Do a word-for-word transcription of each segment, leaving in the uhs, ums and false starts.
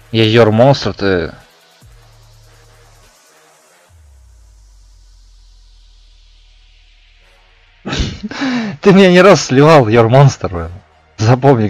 Я Your Monster, ты... Ты меня не раз сливал, Your Monster, блин. Запомни.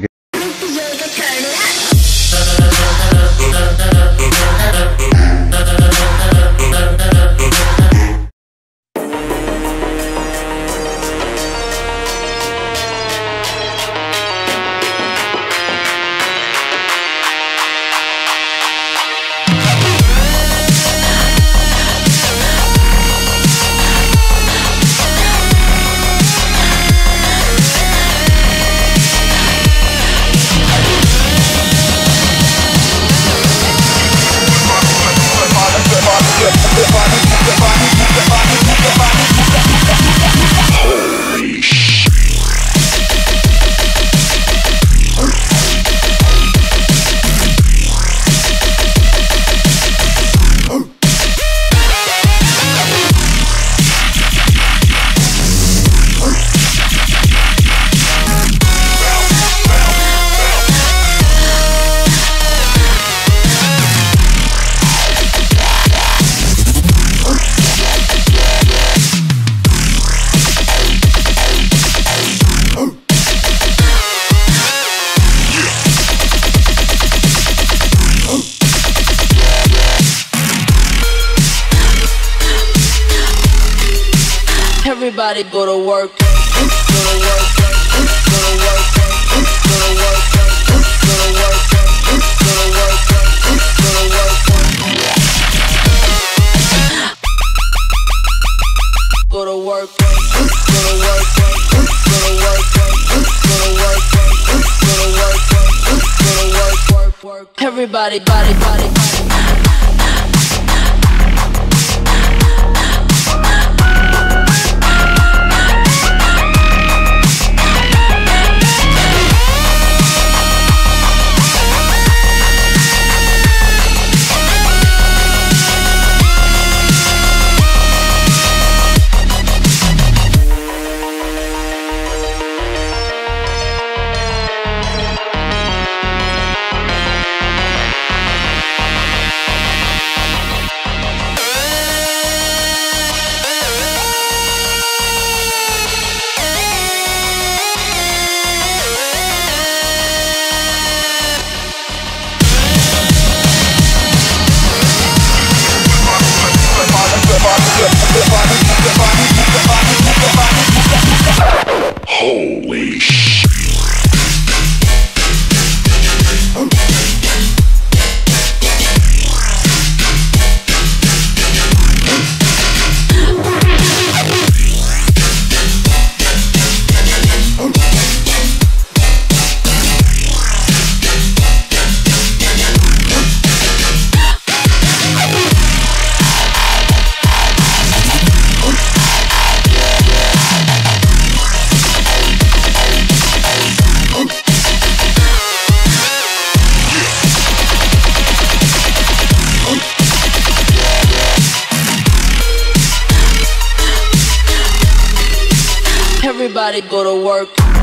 Everybody go to work, go to work, go to work, go to work, go to work, go to work, go to work, go to work, go to work, go to work, go to work, go to work, go to work, work, work. Everybody, body, body, body. Holy sh! Everybody go to work.